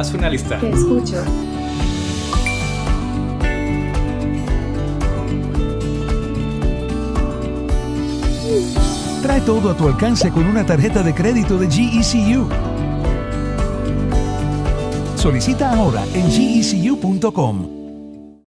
Haz una lista. Te escucho. Trae todo a tu alcance con una tarjeta de crédito de GECU. Solicita ahora en gecu.com.